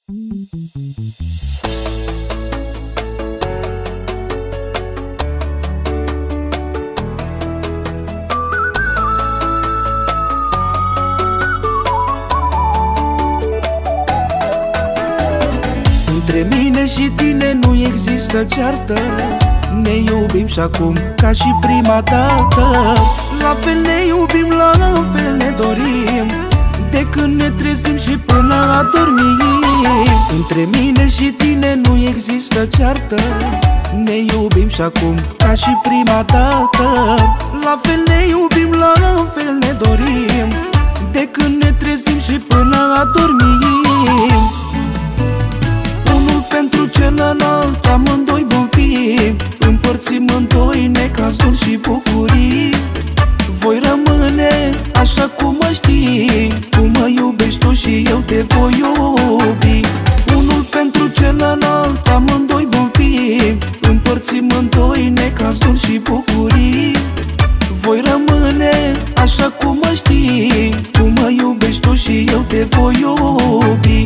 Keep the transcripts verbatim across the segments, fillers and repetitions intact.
Între mine și tine nu există ceartă, ne iubim și acum ca și prima dată. La fel ne iubim, la fel ne dorim, de când ne trezim și până adormim. Între mine și tine nu există ceartă, ne iubim și acum ca și prima dată. La fel ne iubim, la fel ne dorim, de când ne trezim și până adormim. Unul pentru celălalt amândoi vom fi, împărțim în doi necazuri și bucurii. Voi rămâne așa cum mă știi, cum mă iubești tu și eu te voi iubi. Unul pentru celălalt amândoi vom fi, împărțim în doi necazuri și bucurii. Voi rămâne așa cum mă știi, cum mă iubești tu și eu te voi iubi.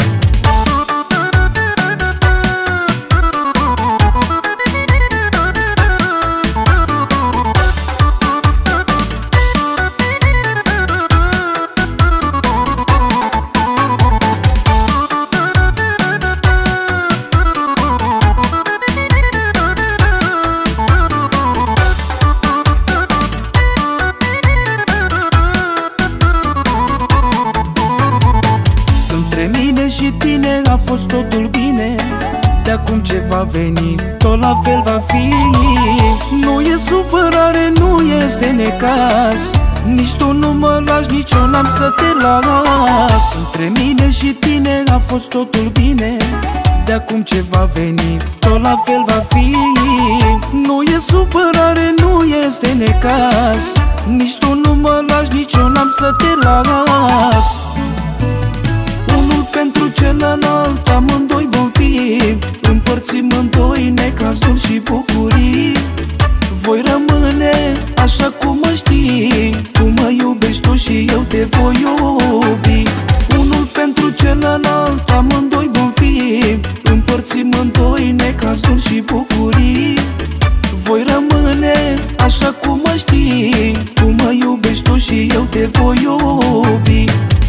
Între mine și tine a fost totul bine, de acum ce va veni, tot la fel va fi. Nu e supărare, nu este necaz, nici tu nu mă lași, nici eu n-am să te las. Între mine și tine a fost totul bine, de acum ce va veni, tot la fel va fi. Nu e supărare, nu este necaz, nici tu nu mă lași, nici eu n-am să te las. Unul pentru celălalt amândoi vom fi, împărțim în doi necazuri și bucurii. Voi rămâne așa cum mă știi, cum mă iubești tu și eu te voi iubi. Unul pentru celălalt amândoi vom fi, împărțim în doi necazuri și bucurii. Voi rămâne așa cum mă știi, cum mă iubești tu și eu te voi iubi.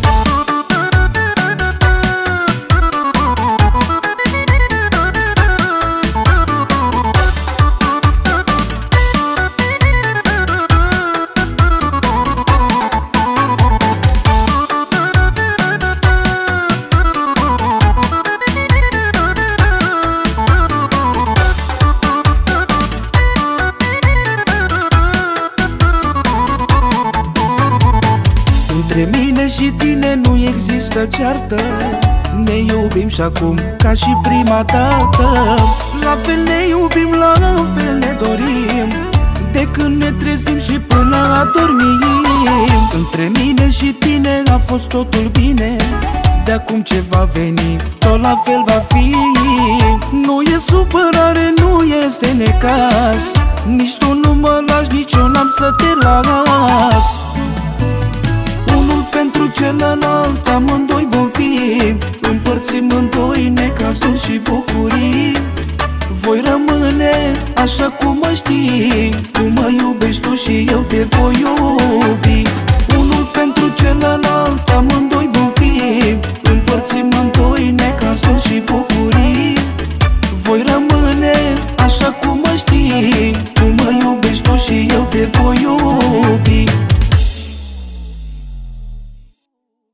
Între mine și tine nu există ceartă, ne iubim și acum ca și prima dată. La fel ne iubim, la fel ne dorim, de când ne trezim și până adormim. Între mine și tine a fost totul bine, de acum ce va veni, tot la fel va fi. Nu e supărare, nu este necaz, nici tu nu mă lași, nici eu n-am să te las. Unul pentru celălalt amândoi vom fi, împărțim în doi necazuri și bucurii. Voi rămâne așa cum mă știi, cum mă iubești tu și eu te voi iubi. Unul pentru celălalt amândoi vom fi, împărțim în doi necazuri și bucurii. Voi rămâne așa cum mă știi, cum mă iubești tu și eu te voi iubi.